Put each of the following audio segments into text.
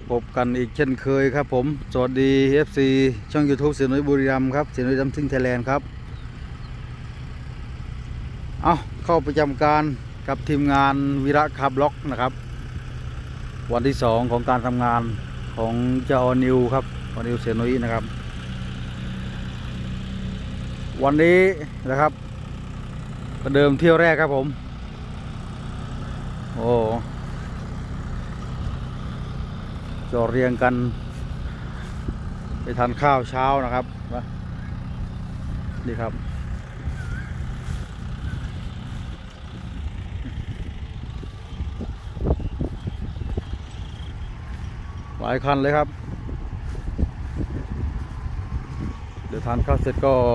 พบกันอีกเช่นเคยครับผมสวัสดี FC ช่อง YouTube เสียหนุ่ยบุรีรัมย์ครับเสียหนุ่ยดัมซิ่งไทยแลนด์ครับเอาเข้าประจำการกับทีมงานวิระคาร์บล็อกนะครับวันที่2ของการทำงานของเจ้านิวครับอนิวเสียหนุ่ยนะครับวันนี้นะครับประเดิมเที่ยวแรกครับผมโอ้จอเรียงกันไปทานข้าวเช้านะครับนี่ครับหลายคันเลยครับเดี๋ยวทานข้าวเสร็จก็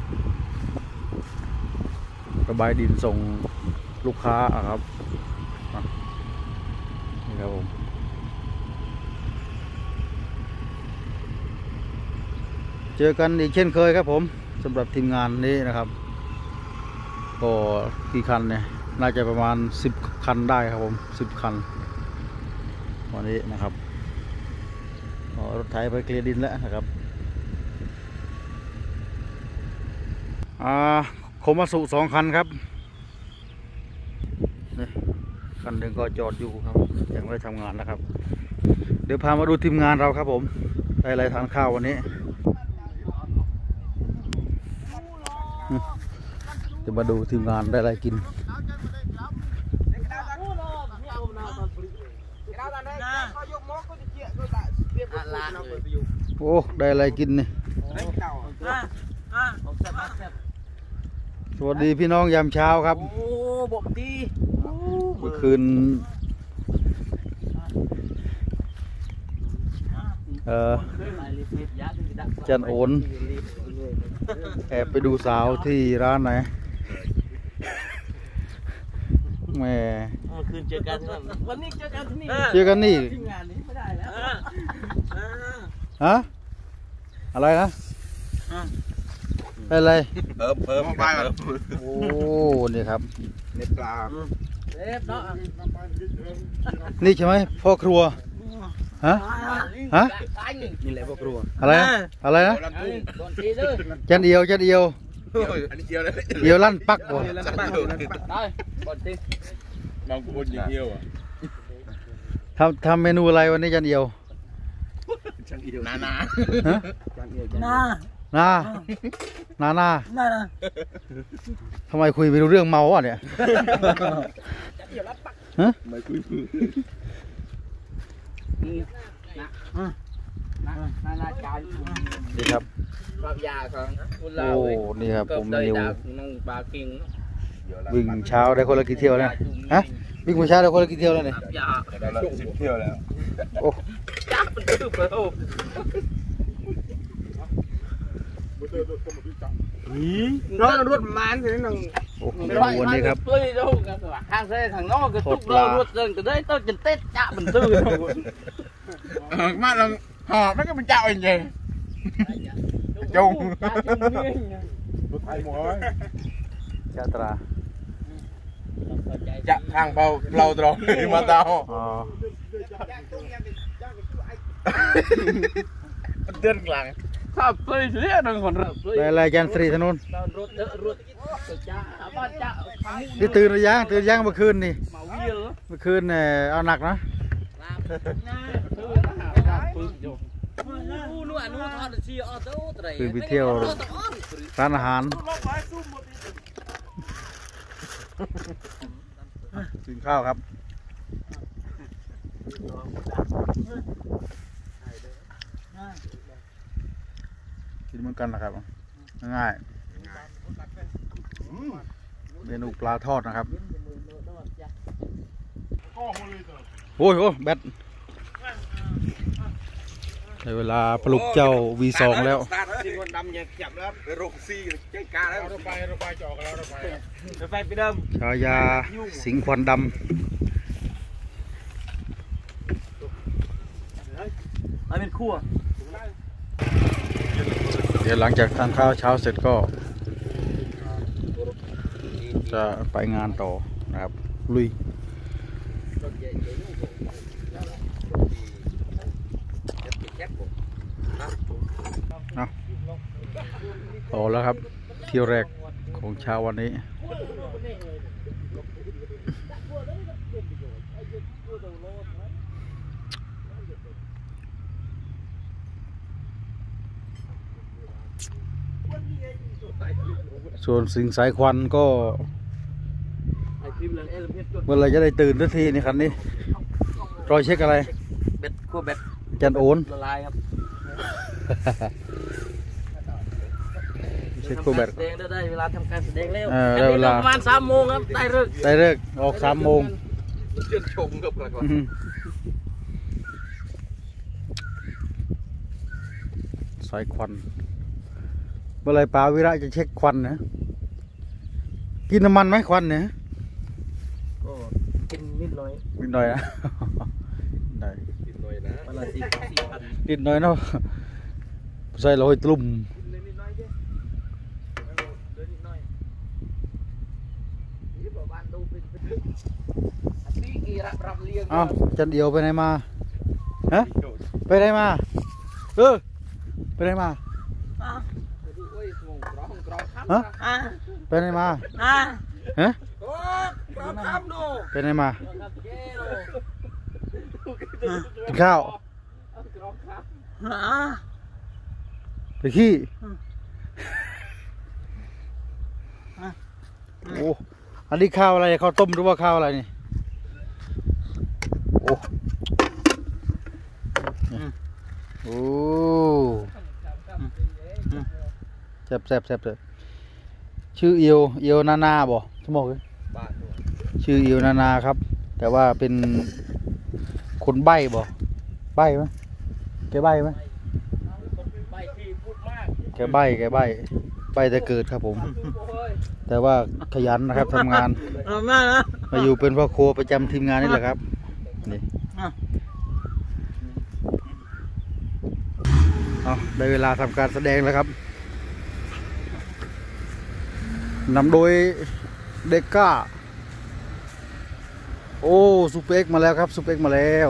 ระบายดินส่งลูกค้าครับนี่ครับผมเจอกันอีกเช่นเคยครับผมสำหรับทีมงานนี้นะครับก็กี่คันเนี่ยน่าจะประมาณ10 คันได้ครับผม10 คันวันนี้นะครับรถไถไปเคลียร์ดินแล้วนะครับโคมาสุ2 คันครับนี่คันหนึ่งก็จอดอยู่ครับยังไม่ได้ทำงานนะครับเดี๋ยวพามาดูทีมงานเราครับผมได้อะไรทานข้าววันนี้จะมาดูทีมงานได้อะไรกินโอ้ได้อะไรกินนี่สวัสดีพี่น้องยามเช้าครับโอ้บอกดีเมื่อคืนจันโอนแอบไปดูสาวที่ร้านไหนแม่คืนเจอกันวันนี้เจอกันที่นี่เจอกันนี่งานนี้ไม่ได้แล้วฮะอะไรนะอะไรเพิ่มไปโอ้นี่ครับเน็ตปลานี่ใช่ไหมพ่อครัวฮะนี่แหละพ่อครัวอะไรนะอะไรนะจันเอียวเอียวลั่นปักวะบางคนอย่างเดียวอ่ะทำเมนูอะไรวันนี้จันเอียวนาทำไมคุยไปรู้เรื่องเมาอ่ะเนี่ยฮะไม่คุยนี่ครับโอ้นี่ครับผมนิววิ่งเช้าได้คนละกี่เที่ยวแล้วฮะวิ่งเช้าได้คนละกี่เที่ยวแล้วเนี่ย 10 เที่ยวแล้วโอ้รถมันถึงหนึ่งวันนี้ครับ hàng xe thằng nó cái túc lơ ruột dần từ đấy tao chừng tết chạ bình tư mà là họ mấy cái mình chạo gì chung chạ tà chạ hàng bao lâu rồi mà tao tiên làng sao tôi thế đừng còn rửa ได้อะไรจันทรีถนนนี่ตื่นหรือยังเมื่อคืนนี่เมื่อคืนเนี่ยเอาหนักนะคือไปเที่ยวร้านอาหารกินข้าวครับกินเหมือนกันนะครับง่ายเมนูปลาทอดนะครับโอ้ยแบตในเวลาปลุกเจ้า V2 แล้วฉายาสิงควันดำเป็นคู่เดี๋ยวหลังจากทานข้าวเช้าเสร็จก็จะไปงานต่อนะครับลุยต่อแล้วครับเที่ยวแรกของเช้าวันนี้ส่วนสิ่งสายควันก็เมื่อไรจะได้ตื่นทันทีนี่คันนี้รอยเช็คอะไรเบ็ดขั้วเบ็ดจันโอนละลายครับเช็คคู่แบตได้เวลาทำการแสดงแล้วได้เวลาประมาณ3 โมงครับได้เลิกออก3 โมงเชื่อชมกับอะไรสายควันเมื่อไรปาวิระจะเช็คควันนะกินน้ำมันไหมควันเนี่ยก็กินนิดหน่อยนะได้นิดหน่อยนะวันละ4,000 นิดหน่อยเนาะใส่ลอยตลุ่มอ้าวจันเดียวไปไหนมาฮะไปไหนมาไปไหนมาฮะไปไหนมาฮะไปไหนมากินข้าวไปขี้โอ้อันนี้ข้าวอะไรข้าวต้มหรือว่าข้าวอะไรนี่โอ้โอ้แซ่บชื่อเอียวนาบ่สมองชื่อเอียวนาครับแต่ว่าเป็นคนใบ้บ่ใบ้ไหมแกใบ้ไหมแกใบ้แต่เกิดครับผมแต่ว่าขยันนะครับทำงานมาอยู่เป็นพ่อครัวประจำทีมงานนี่แหละครับนี่ได้เวลาทำการแสดงแล้วครับนำโดยเด็กก้าโอ้ซูเปอร์เอ็กซ์มาแล้วครับซูเปอร์เอ็กซ์มาแล้ว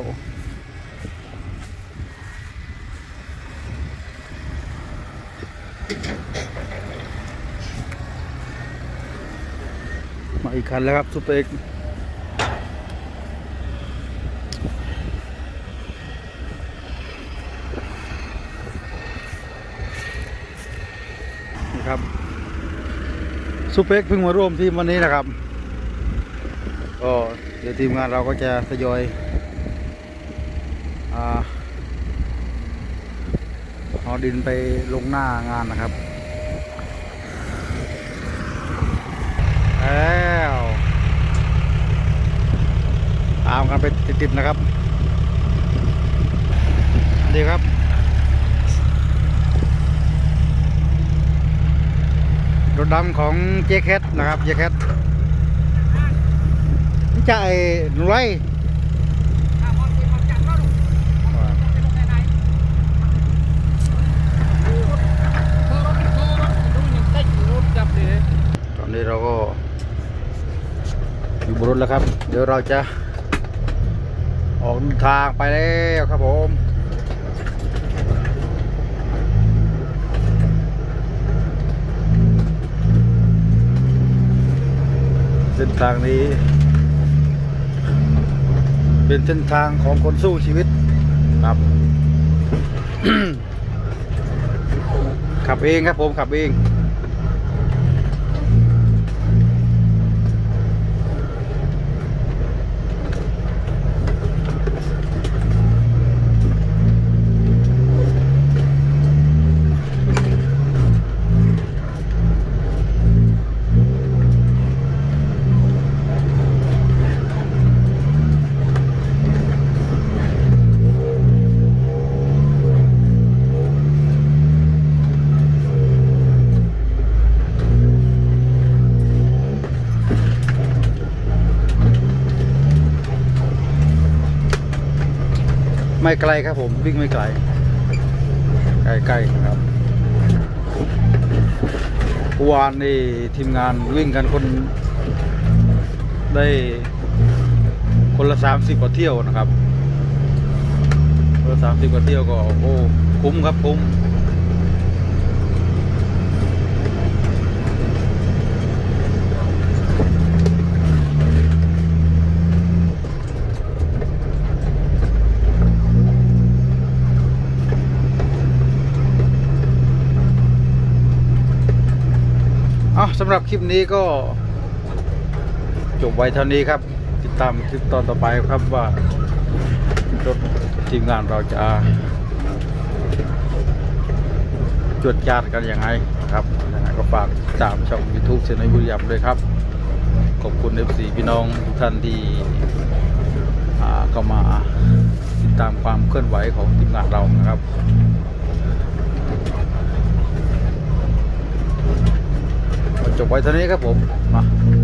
มาอีกคันแล้วครับซูเปอร์เอ็กซ์นี่ครับซูเปอร์เอ็กซ์เพิ่งมาร่วมทีมวันนี้นะครับก็เดี๋ยวทีมงานเราก็จะทยอยเอาดินไปลงหน้างานนะครับแล้วตามกันไปติดๆนะครับดีครับรถดำของเจ๊แคทนะครับเจ๊แคทนี่จะไอ้หนุ่ยตอนนี้เราก็อยู่บนรถแล้วครับเดี๋ยวเราจะออกทางไปแล้วครับผมเส้นทางนี้เป็นเส้นทางของคนสู้ชีวิตครับ ขับเองครับผมขับเองไม่ไกลครับผมวิ่งไม่ไกลใกล้ๆครับวานนี่ทีมงานวิ่งกันคนได้คนละ30 กว่าเที่ยวนะครับคนละ30 กว่าเที่ยวก็โอ้คุ้มครับคุ้มหรับคลิปนี้ก็จบไว้เท่านี้ครับติดตามคลิปตอนต่อไปครับว่ารถทีมงานเราจะจวดจาดกันยังไงครับยังไงก็ฝากติดตามช่อง YouTube เซนบุรีรัมย์ด้วยครับขอบคุณ FC พี่น้องทุกท่านที่เข้ามาติดตามความเคลื่อนไหวของทีมงานเรานะครับจบไว้เท่านี้ครับผมมา